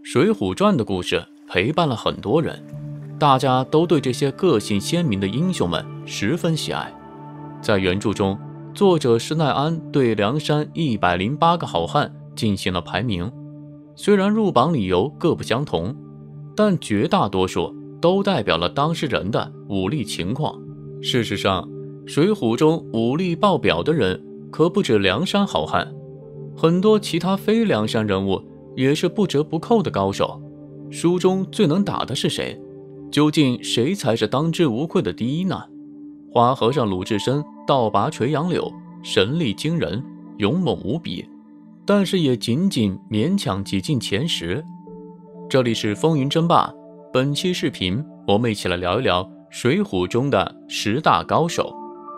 水浒传》的故事陪伴了很多人，大家都对这些个性鲜明的英雄们十分喜爱。在原著中，作者施耐庵对梁山108个好汉进行了排名，虽然入榜理由各不相同，但绝大多数都代表了当事人的武力情况。事实上，水浒中武力爆表的人可不止梁山好汉，很多其他非梁山人物也是不折不扣的高手。书中最能打的是谁？究竟谁才是当之无愧的第一呢？花和尚鲁智深倒拔垂杨柳，神力惊人，勇猛无比，但是也仅仅勉强挤进前10。这里是风云争霸，本期视频我们一起来聊一聊水浒中的10大高手。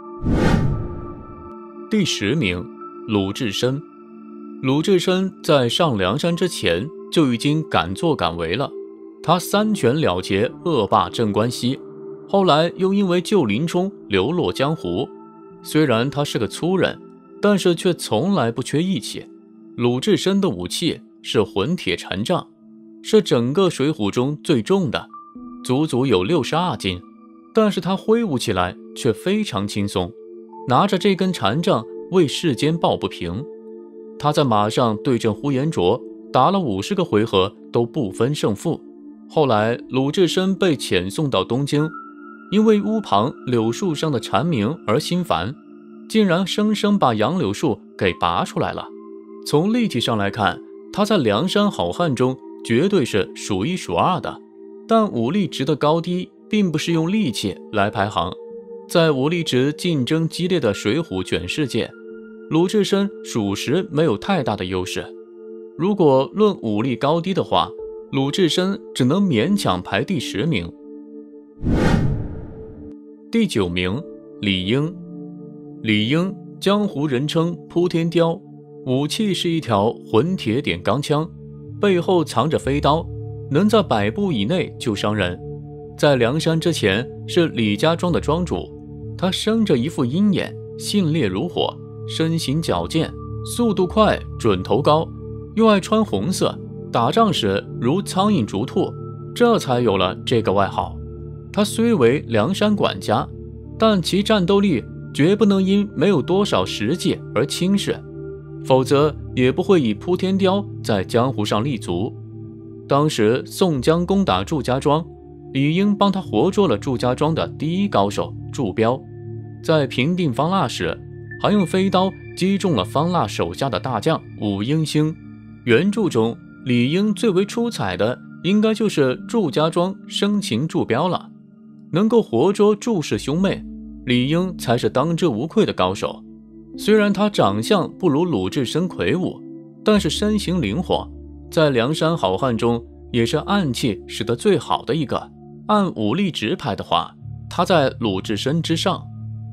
第10名，鲁智深。鲁智深在上梁山之前就已经敢作敢为了，他3拳了结恶霸镇关西，后来又因为救林冲流落江湖。虽然他是个粗人，但是却从来不缺义气。鲁智深的武器是混铁禅杖，是整个水浒中最重的，足足有62斤，但是他挥舞起来却非常轻松，拿着这根禅杖为世间抱不平。他在马上对阵呼延灼，打了50个回合都不分胜负。后来鲁智深被遣送到东京，因为屋旁柳树上的蝉鸣而心烦，竟然生生把杨柳树给拔出来了。从力气上来看，他在梁山好汉中绝对是数1数2的，但武力值的高低并不是用力气来排行。在武力值竞争激烈的水浒卷世界，鲁智深属实没有太大的优势。如果论武力高低的话，鲁智深只能勉强排第10名。第9名，李应。李应江湖人称扑天雕，武器是一条混铁点钢枪，背后藏着飞刀，能在100步以内就伤人。在梁山之前是李家庄的庄主，他生着一副鹰眼，性烈如火，身形矫健，速度快，准头高，又爱穿红色，打仗时如苍蝇逐兔，这才有了这个外号。他虽为梁山管家，但其战斗力绝不能因没有多少实际而轻视，否则也不会以扑天雕在江湖上立足。当时宋江攻打祝家庄，李应帮他活捉了祝家庄的第1高手祝彪，在平定方腊时还用飞刀击中了方腊手下的大将武英星。原著中李应最为出彩的应该就是祝家庄生擒祝彪了，能够活捉祝氏兄妹，李应才是当之无愧的高手。虽然他长相不如鲁智深魁梧，但是身形灵活，在梁山好汉中也是暗器使得最好的一个。按武力值排的话，他在鲁智深之上。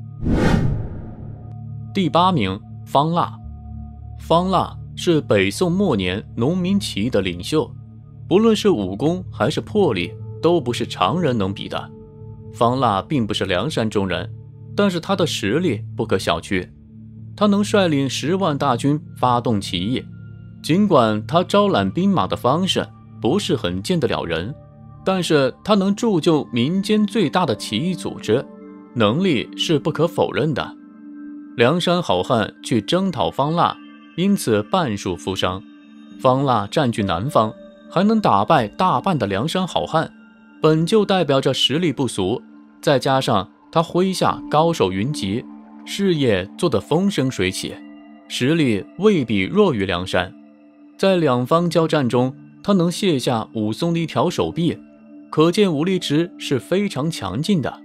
第8名，方腊。方腊是北宋末年农民起义的领袖，不论是武功还是魄力，都不是常人能比的。方腊并不是梁山中人，但是他的实力不可小觑。他能率领10万大军发动起义，尽管他招揽兵马的方式不是很见得了人，但是他能铸就民间最大的起义组织，能力是不可否认的。梁山好汉去征讨方腊，因此半数负伤。方腊占据南方，还能打败大半的梁山好汉，本就代表着实力不俗，再加上他麾下高手云集，事业做得风生水起，实力未必弱于梁山。在两方交战中，他能卸下武松的一条手臂，可见武力值是非常强劲的。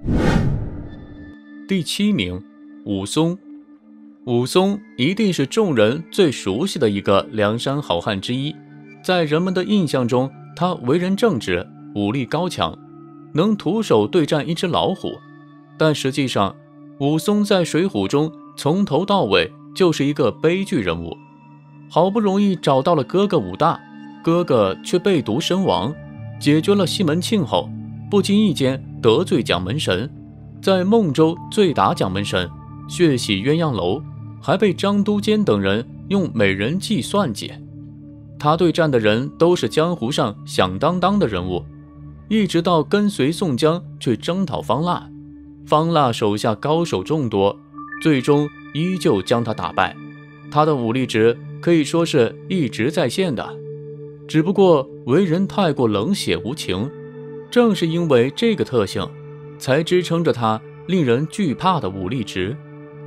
第7名，武松。武松一定是众人最熟悉的一个梁山好汉之一，在人们的印象中，他为人正直，武力高强，能徒手对战一只老虎。但实际上，武松在水浒中从头到尾就是一个悲剧人物。好不容易找到了哥哥武大，哥哥却被毒身亡，解决了西门庆后，不经意间得罪蒋门神，在孟州醉打蒋门神，血洗鸳鸯楼，还被张都监等人用美人计算计。 他对战的人都是江湖上响当当的人物，一直到跟随宋江去征讨方腊，方腊手下高手众多，最终依旧将他打败。他的武力值可以说是一直在线的，只不过为人太过冷血无情，正是因为这个特性，才支撑着他令人惧怕的武力值。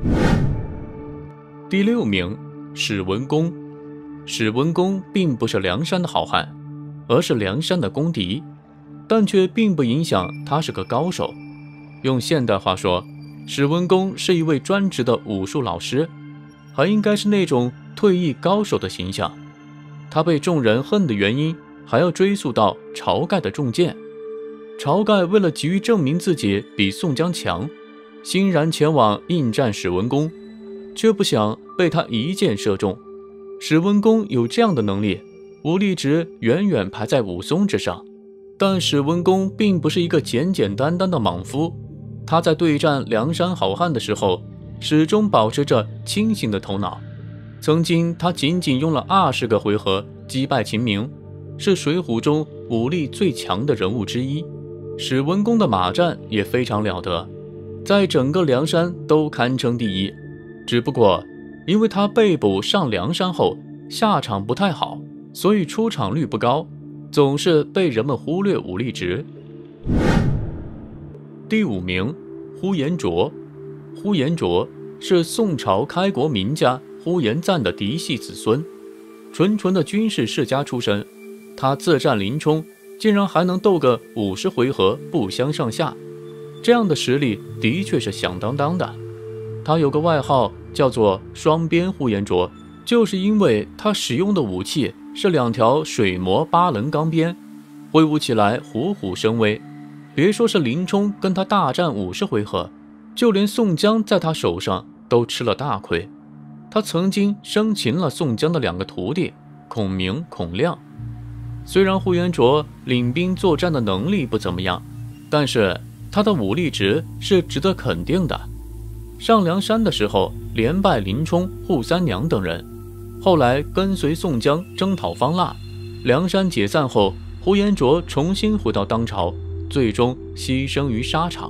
第6名，史文恭。史文恭并不是梁山的好汉，而是梁山的公敌，但却并不影响他是个高手。用现代话说，史文恭是一位专职的武术老师，还应该是那种退役高手的形象。他被众人恨的原因还要追溯到晁盖的中箭。晁盖为了急于证明自己比宋江强，欣然前往应战史文恭，却不想被他一箭射中。史文恭有这样的能力，武力值远远排在武松之上，但史文恭并不是一个简简单单的莽夫。他在对战梁山好汉的时候，始终保持着清醒的头脑。曾经他仅仅用了20个回合击败秦明，是水浒中武力最强的人物之一。史文恭的马战也非常了得，在整个梁山都堪称第一。只不过因为他被捕上梁山后下场不太好，所以出场率不高，总是被人们忽略武力值。第5名，呼延灼。呼延灼是宋朝开国名家呼延赞的嫡系子孙，纯纯的军事世家出身。他自战林冲，竟然还能斗个50回合不相上下，这样的实力的确是响当当的。他有个外号叫做双鞭呼延灼，就是因为他使用的武器是2条水磨8棱钢鞭，挥舞起来虎虎生威。别说是林冲跟他大战50回合，就连宋江在他手上都吃了大亏。他曾经生擒了宋江的2个徒弟孔明、孔亮。虽然呼延灼领兵作战的能力不怎么样，但是他的武力值是值得肯定的。上梁山的时候连败林冲、扈三娘等人，后来跟随宋江征讨方腊，梁山解散后，呼延灼重新回到当朝，最终牺牲于沙场。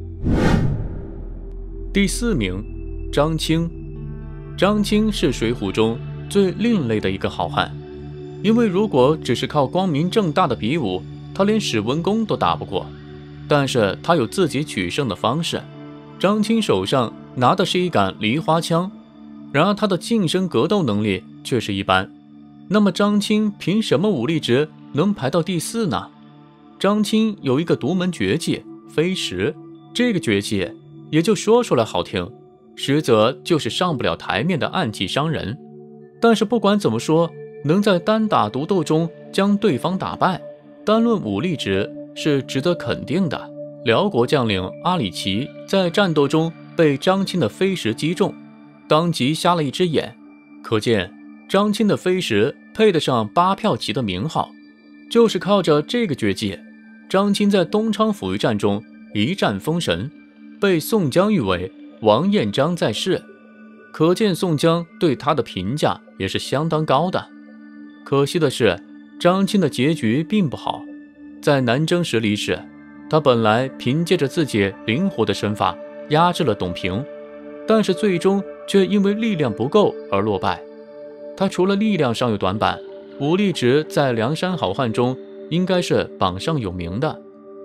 第4名，张青。张青是水浒中最另类的一个好汉，因为如果只是靠光明正大的比武，他连史文恭都打不过。但是他有自己取胜的方式。张青手上拿的是一杆梨花枪，然而他的近身格斗能力却是一般。那么张青凭什么武力值能排到第4呢？张青有一个独门绝技飞石，这个绝技也就说出来好听，实则就是上不了台面的暗器伤人。但是不管怎么说，能在单打独斗中将对方打败，单论武力值是值得肯定的。辽国将领阿里奇在战斗中被张青的飞石击中，当即瞎了一只眼，可见张青的飞石配得上8票旗的名号。就是靠着这个绝技，张青在东昌府一战中一战封神，被宋江誉为王彦章在世，可见宋江对他的评价也是相当高的。可惜的是，张青的结局并不好，在南征时离世。他本来凭借着自己灵活的身法压制了董平，但是最终却因为力量不够而落败。他除了力量上有短板，武力值在梁山好汉中应该是榜上有名的。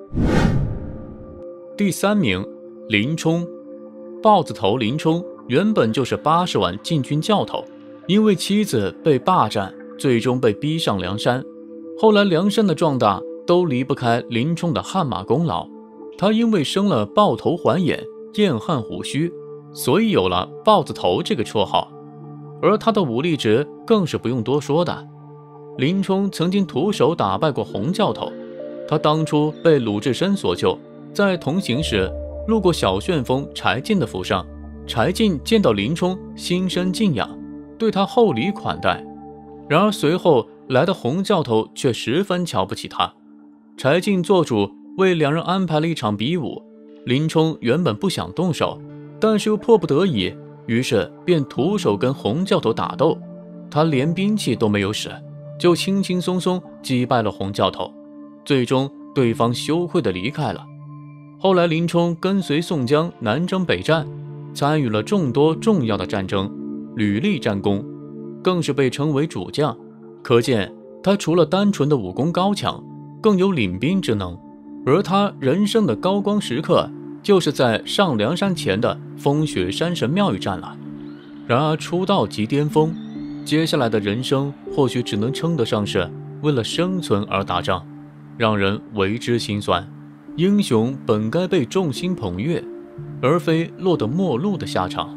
第3名，林冲。豹子头林冲原本就是80万禁军教头，因为妻子被霸占，最终被逼上梁山。后来梁山的壮大都离不开林冲的汗马功劳。他因为生了豹头环眼、燕汉虎须，所以有了豹子头这个绰号。而他的武力值更是不用多说的。林冲曾经徒手打败过洪教头，他当初被鲁智深所救，在同行时路过小旋风柴进的府上，柴进见到林冲心生敬仰，对他厚礼款待。然而随后来的洪教头却十分瞧不起他。柴进做主为2人安排了一场比武，林冲原本不想动手，但是又迫不得已，于是便徒手跟洪教头打斗。他连兵器都没有使， 就轻轻松松击败了洪教头，最终对方羞愧地离开了。后来林冲跟随宋江南征北战，参与了众多重要的战争，屡立战功，更是被称为主将。可见他除了单纯的武功高强，更有领兵之能。而他人生的高光时刻，就是在上梁山前的风雪山神庙一战了。然而出道即巅峰，接下来的人生或许只能称得上是为了生存而打仗，让人为之心酸。英雄本该被众星捧月，而非落得末路的下场。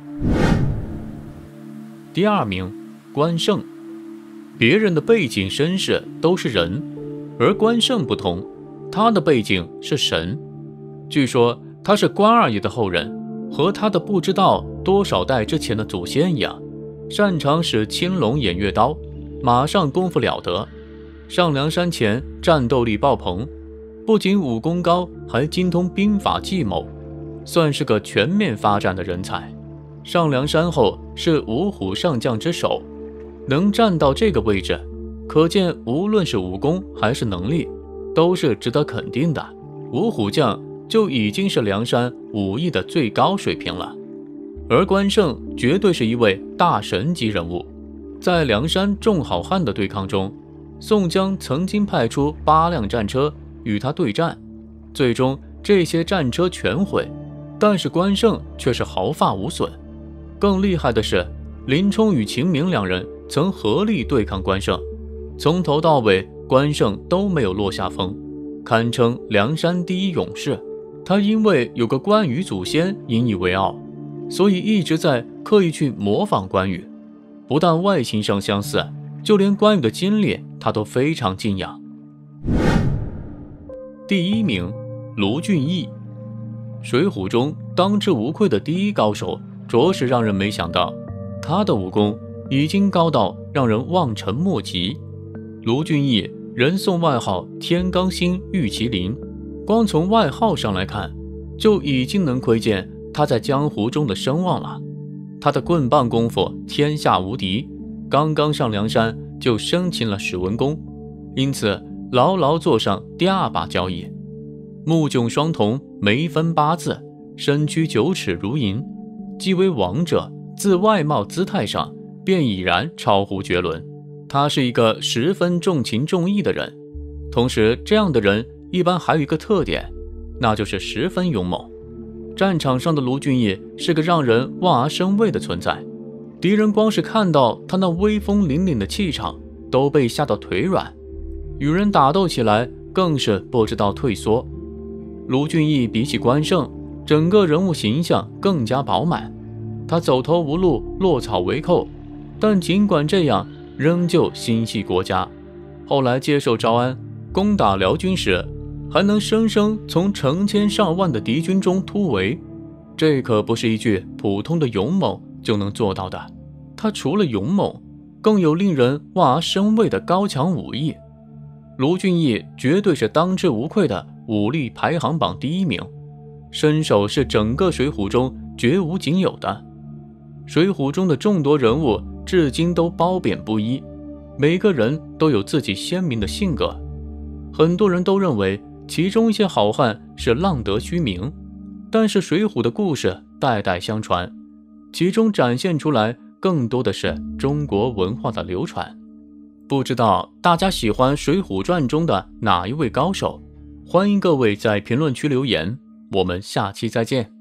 第二名，关胜。别人的背景身世都是人，而关胜不同，他的背景是神。据说他是关二爷的后人，和他的不知道多少代之前的祖先一样，擅长使青龙偃月刀，马上功夫了得。上梁山前战斗力爆棚，不仅武功高，还精通兵法计谋，算是个全面发展的人才。上梁山后是五虎上将之首，能站到这个位置，可见无论是武功还是能力，都是值得肯定的。五虎将就已经是梁山武艺的最高水平了，而关胜绝对是一位大神级人物。在梁山众好汉的对抗中，宋江曾经派出8辆战车与他对战，最终这些战车全毁，但是关胜却是毫发无损。更厉害的是，林冲与秦明两人曾合力对抗关胜，从头到尾关胜都没有落下风，堪称梁山第一勇士。他因为有个关羽祖先引以为傲，所以一直在刻意去模仿关羽，不但外形上相似，就连关羽的经历他都非常敬仰。第一名，卢俊义。水浒中当之无愧的第一高手，着实让人没想到，他的武功已经高到让人望尘莫及。卢俊义人送外号天罡星玉麒麟，光从外号上来看，就已经能窥见他在江湖中的声望了。他的棍棒功夫天下无敌，刚刚上梁山就生擒了史文恭，因此牢牢坐上第2把交椅。目炯双瞳，眉分8字，身躯9尺如银，既为王者，自外貌姿态上便已然超乎绝伦。他是一个十分重情重义的人，同时这样的人一般还有一个特点，那就是十分勇猛。战场上的卢俊义是个让人望而生畏的存在，敌人光是看到他那威风凛凛的气场，都被吓到腿软，与人打斗起来更是不知道退缩。卢俊义比起关胜，整个人物形象更加饱满，他走投无路，落草为寇，但尽管这样，仍旧心系国家。后来接受招安，攻打辽军时，还能生生从成千上万的敌军中突围，这可不是一句普通的勇猛就能做到的。他除了勇猛，更有令人望而生畏的高强武艺。卢俊义绝对是当之无愧的武力排行榜第1名，身手是整个水浒中绝无仅有的。水浒中的众多人物至今都褒贬不一，每个人都有自己鲜明的性格。很多人都认为其中一些好汉是浪得虚名，但是水浒的故事代代相传，其中展现出来更多的是中国文化的流传。不知道大家喜欢水浒传中的哪一位高手？欢迎各位在评论区留言，我们下期再见。